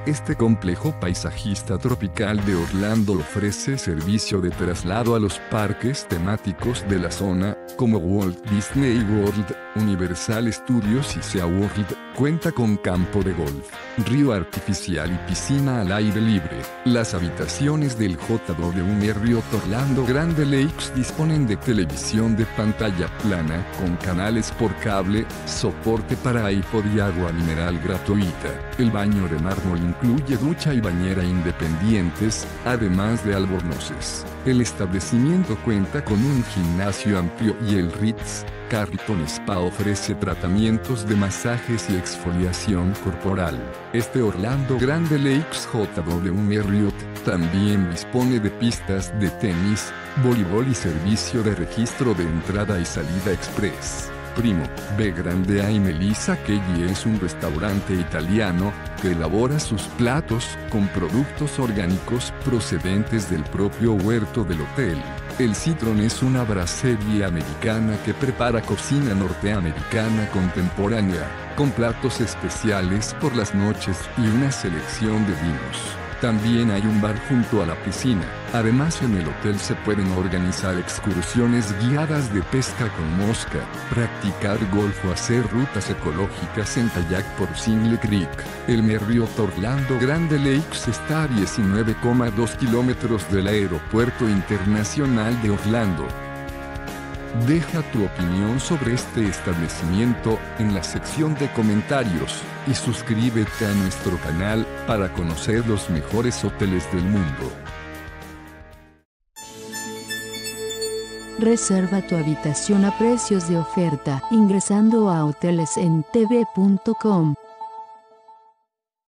Este complejo paisajista tropical de Orlando ofrece servicio de traslado a los parques temáticos de la zona, como Walt Disney World, Universal Studios y SeaWorld. Cuenta con campo de golf, río artificial y piscina al aire libre. Las habitaciones del JW Marriott Orlando Grande Lakes disponen de televisión de pantalla plana con canales por cable, soporte para iPod y agua mineral gratuita. El baño de mármol incluye ducha y bañera independientes, además de albornoces. El establecimiento cuenta con un gimnasio amplio y el Ritz-Carlton Spa ofrece tratamientos de masajes y exfoliación corporal. Este Orlando Grande Lakes JW Marriott también dispone de pistas de tenis, voleibol y servicio de registro de entrada y salida express. Primo B Grande A y Melissa Kelly es un restaurante italiano que elabora sus platos con productos orgánicos procedentes del propio huerto del hotel. El Citron es una brasserie americana que prepara cocina norteamericana contemporánea, con platos especiales por las noches y una selección de vinos. También hay un bar junto a la piscina. Además, en el hotel se pueden organizar excursiones guiadas de pesca con mosca, practicar golf o hacer rutas ecológicas en kayak por Single Creek. El Marriott Orlando Grande Lakes está a 19,2 kilómetros del Aeropuerto Internacional de Orlando. Deja tu opinión sobre este establecimiento en la sección de comentarios y suscríbete a nuestro canal para conocer los mejores hoteles del mundo. Reserva tu habitación a precios de oferta ingresando a hotelesentv.com.